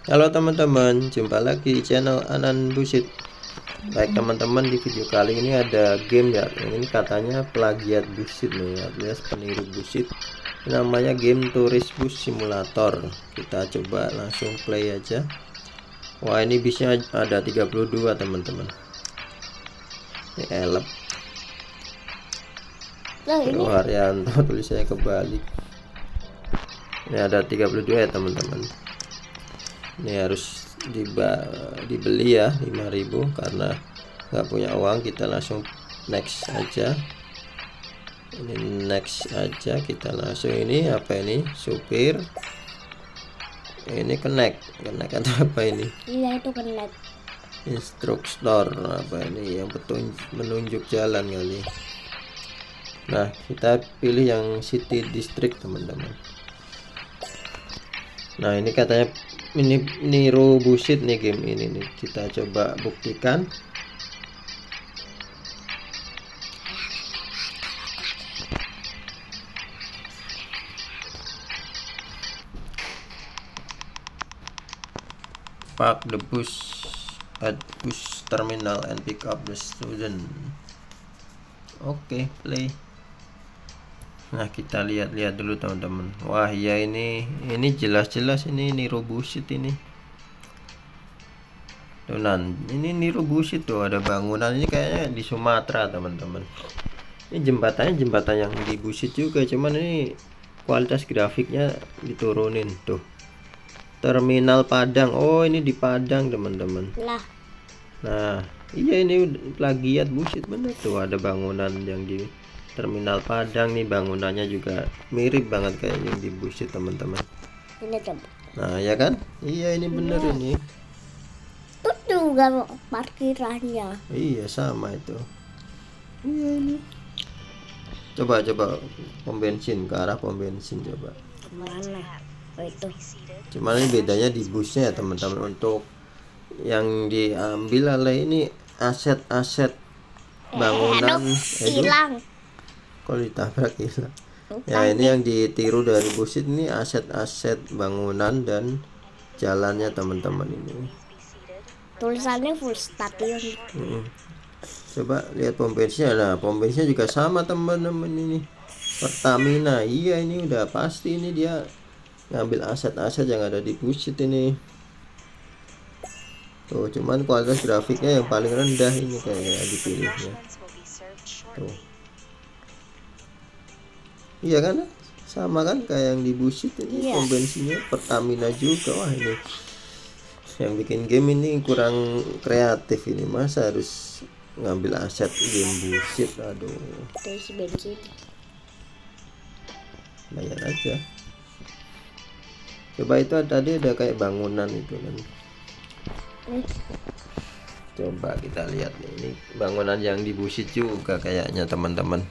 Halo teman-teman, jumpa lagi di channel Anan Busit. Baik teman-teman, di video kali ini ada game ya. Ini katanya plagiat Busit nih, alias peniru Busit. Namanya game Tourist Bus Simulator. Kita coba langsung play aja. Wah, ini bisnya ada 32 teman-teman. Ini elep. Bro Haryanto, tulisannya kebalik. Ini ada 32 ya teman-teman. Ini harus dibeli ya 5.000, karena nggak punya uang. Kita langsung next aja. Ini next aja, kita langsung ini apa ini, supir. Ini connect atau apa ini? Iya, itu connect. Instruktur apa ini, yang menunjuk jalan kali. Nah, kita pilih yang city district teman-teman. Nah, ini katanya ini niru Busit nih game ini nih. Kita coba buktikan. Park the bus at bus terminal and pick up the student. Oke, play. Nah, kita lihat-lihat dulu teman-teman. Wah, ya ini jelas-jelas ini niru Busit ini. Tuh, ini niru Busit tuh, ada bangunan ini kayaknya di Sumatera teman-teman. Ini jembatan yang di Busit juga, cuman ini kualitas grafiknya diturunin tuh. Terminal Padang. Oh, ini di Padang teman-teman. Nah, iya ini plagiat Busit bener tuh, ada bangunan yang di Terminal Padang nih, bangunannya juga mirip banget kayak yang di Busit teman-teman. Ini coba. Nah, ya kan? Iya, ini bener ini. Itu juga parkirannya. Iya, sama itu. Iya ini. Coba pom bensin, ke arah pom bensin coba. Mana? Oh, itu. Cuman ini bedanya di busnya ya teman-teman. Untuk yang diambil oleh ini aset-aset bangunan hilang. Kalau ditabrak hilang. Ya, ini yang ditiru dari Busit ini aset-aset bangunan dan jalannya teman-teman ini. Tulisannya full stadion. Coba lihat pom bensinnya. Nah, pom bensinnya juga sama teman-teman ini. Pertamina. Iya, ini udah pasti ini dia ngambil aset-aset yang ada di Busit ini. Tuh, cuman kualitas grafiknya yang paling rendah ini kayak dipilihnya. Tuh. Iya kan, sama kan kayak yang di Busit ini. Pom bensinnya Pertamina juga. Wah, ini yang bikin game ini kurang kreatif ini, masa harus ngambil aset game Busit. Aduh, Terus bensin bayar aja. Coba itu tadi ada kayak bangunan itu kan. Coba kita lihat nih, ini bangunan yang di Busit juga kayaknya teman-teman.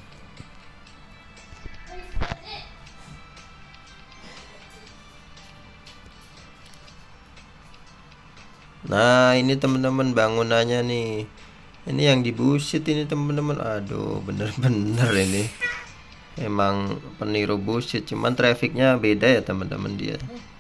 Nah, ini teman-teman bangunannya nih. Ini yang di Busit ini teman-teman. Aduh, bener-bener ini. Emang peniru Busit, cuman trafficnya beda ya teman-teman dia.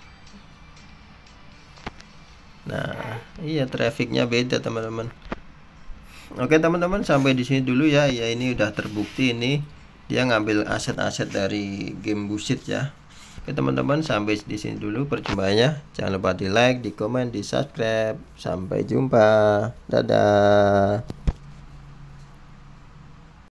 Nah, iya trafficnya beda teman-teman. Oke teman-teman, sampai di sini dulu ya. Ya, ini udah terbukti ini dia ngambil aset-aset dari game Busit ya. Oke teman-teman, sampai di sini dulu perjumpaannya. Jangan lupa di like, di komen, di subscribe. Sampai jumpa. Dadah.